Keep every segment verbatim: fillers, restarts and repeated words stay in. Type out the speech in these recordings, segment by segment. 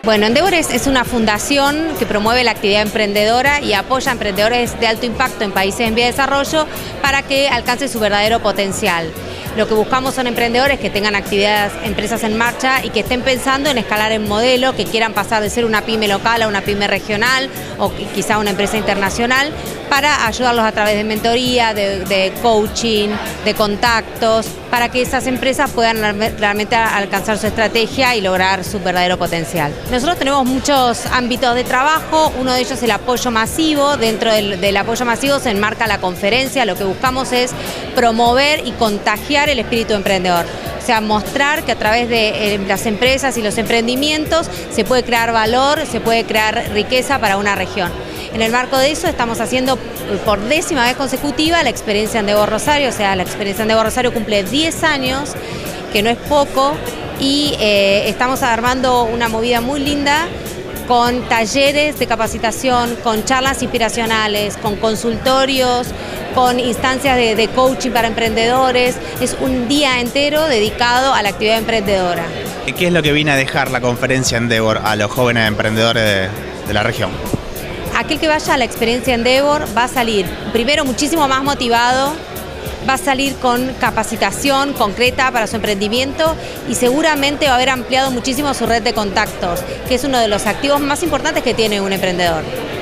Bueno, Endeavor es, es una fundación que promueve la actividad emprendedora y apoya a emprendedores de alto impacto en países en vía de desarrollo para que alcance su verdadero potencial. Lo que buscamos son emprendedores que tengan actividades, empresas en marcha y que estén pensando en escalar en modelo, que quieran pasar de ser una pyme local a una pyme regional o quizá una empresa internacional, para ayudarlos a través de mentoría, de, de coaching, de contactos, para que esas empresas puedan realmente alcanzar su estrategia y lograr su verdadero potencial. Nosotros tenemos muchos ámbitos de trabajo, uno de ellos es el apoyo masivo. Dentro del, del apoyo masivo se enmarca la conferencia. Lo que buscamos es promover y contagiar el espíritu emprendedor. O sea, mostrar que a través de eh, las empresas y los emprendimientos se puede crear valor, se puede crear riqueza para una región. En el marco de eso estamos haciendo por décima vez consecutiva la experiencia Endeavor Rosario. O sea, la experiencia Endeavor Rosario cumple diez años, que no es poco, y eh, estamos armando una movida muy linda con talleres de capacitación, con charlas inspiracionales, con consultorios, con instancias de, de coaching para emprendedores. Es un día entero dedicado a la actividad emprendedora. ¿Qué es lo que viene a dejar la conferencia Endeavor a los jóvenes emprendedores de, de la región? Aquel que vaya a la experiencia Endeavor va a salir, primero, muchísimo más motivado, va a salir con capacitación concreta para su emprendimiento y seguramente va a haber ampliado muchísimo su red de contactos, que es uno de los activos más importantes que tiene un emprendedor.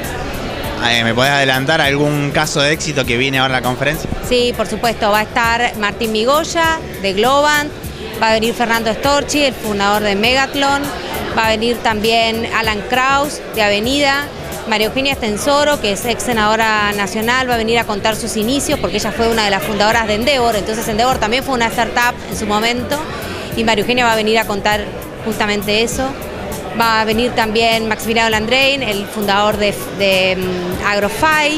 ¿Me podés adelantar algún caso de éxito que viene ahora a la conferencia? Sí, por supuesto. Va a estar Martín Migoya, de Globant, va a venir Fernando Storchi, el fundador de Megathlon, va a venir también Alan Kraus, de Avenida, María Eugenia Estensoro, que es ex senadora nacional, va a venir a contar sus inicios porque ella fue una de las fundadoras de Endeavor. Entonces Endeavor también fue una startup en su momento y María Eugenia va a venir a contar justamente eso. Va a venir también Maximiliano Landrein, el fundador de, de um, Agrofy,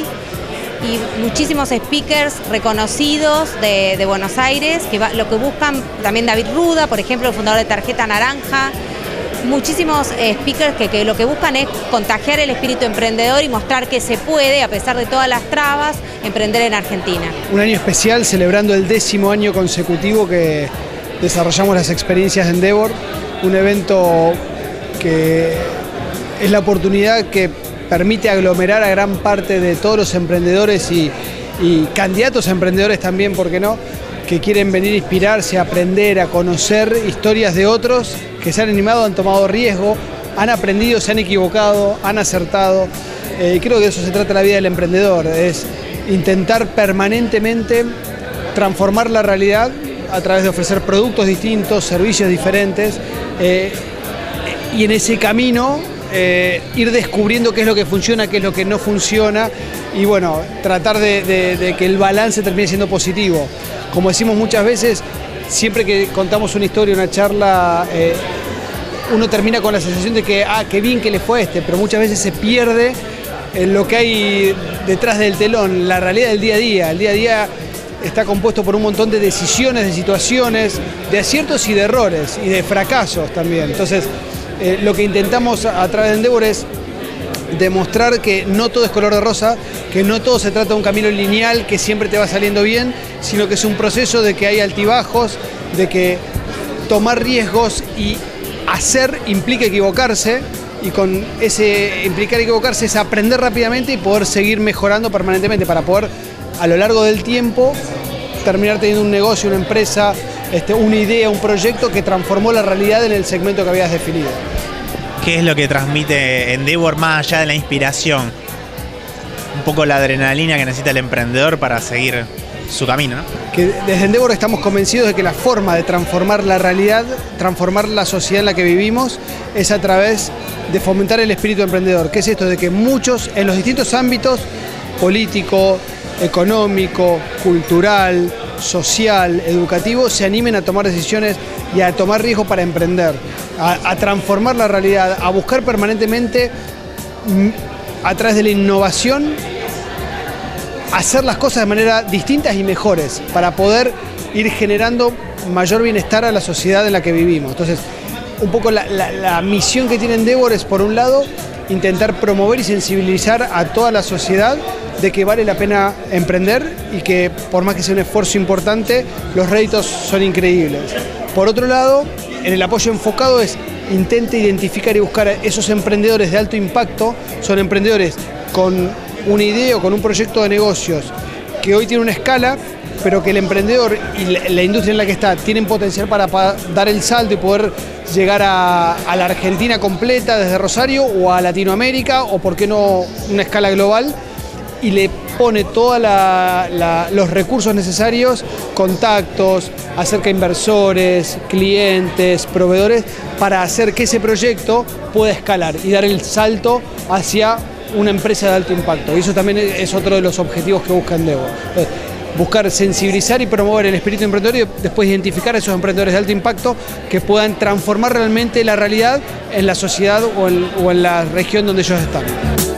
y muchísimos speakers reconocidos de, de Buenos Aires, que va, lo que buscan, también David Ruda, por ejemplo, el fundador de Tarjeta Naranja. Muchísimos eh, speakers que, que lo que buscan es contagiar el espíritu emprendedor y mostrar que se puede, a pesar de todas las trabas, emprender en Argentina. Un año especial celebrando el décimo año consecutivo que desarrollamos las experiencias de Endeavor, un evento que es la oportunidad que permite aglomerar a gran parte de todos los emprendedores y, y candidatos a emprendedores también, ¿por qué no?, que quieren venir a inspirarse, a aprender, a conocer historias de otros que se han animado, han tomado riesgo, han aprendido, se han equivocado, han acertado. Eh, creo que de eso se trata la vida del emprendedor, es intentar permanentemente transformar la realidad a través de ofrecer productos distintos, servicios diferentes, eh, y en ese camino eh, ir descubriendo qué es lo que funciona, qué es lo que no funciona, y bueno, tratar de, de, de que el balance termine siendo positivo. Como decimos muchas veces, siempre que contamos una historia, una charla, eh, uno termina con la sensación de que, ah, qué bien que le fue a este, pero muchas veces se pierde en lo que hay detrás del telón, la realidad del día a día. El día a día está compuesto por un montón de decisiones, de situaciones, de aciertos y de errores, y de fracasos también. Entonces, eh, lo que intentamos a través de Endeavor es demostrar que no todo es color de rosa, que no todo se trata de un camino lineal que siempre te va saliendo bien, sino que es un proceso de que hay altibajos, de que tomar riesgos y hacer implica equivocarse, y con ese implicar equivocarse es aprender rápidamente y poder seguir mejorando permanentemente para poder a lo largo del tiempo terminar teniendo un negocio, una empresa, este, una idea, un proyecto que transformó la realidad en el segmento que habías definido. ¿Qué es lo que transmite Endeavor más allá de la inspiración? Un poco la adrenalina que necesita el emprendedor para seguir su camino, ¿no? Que desde Endeavor estamos convencidos de que la forma de transformar la realidad, transformar la sociedad en la que vivimos, es a través de fomentar el espíritu emprendedor. ¿Qué es esto? De que muchos, en los distintos ámbitos, político, económico, cultural, social, educativo, se animen a tomar decisiones y a tomar riesgo para emprender, a, a transformar la realidad, a buscar permanentemente a través de la innovación hacer las cosas de manera distintas y mejores para poder ir generando mayor bienestar a la sociedad en la que vivimos. Entonces, un poco la, la, la misión que tiene Endeavor es, por un lado, intentar promover y sensibilizar a toda la sociedad de que vale la pena emprender y que, por más que sea un esfuerzo importante, los réditos son increíbles. Por otro lado, en el apoyo enfocado es intenta identificar y buscar a esos emprendedores de alto impacto. Son emprendedores con una idea o con un proyecto de negocios que hoy tiene una escala, pero que el emprendedor y la, la industria en la que está tienen potencial para, para dar el salto y poder llegar a, a la Argentina completa desde Rosario o a Latinoamérica, o por qué no una escala global, y le pone todos los recursos necesarios, contactos, acerca inversores, clientes, proveedores, para hacer que ese proyecto pueda escalar y dar el salto hacia una empresa de alto impacto. Y eso también es otro de los objetivos que busca Endeavor. Buscar sensibilizar y promover el espíritu emprendedor y después identificar a esos emprendedores de alto impacto que puedan transformar realmente la realidad en la sociedad o en, o en la región donde ellos están.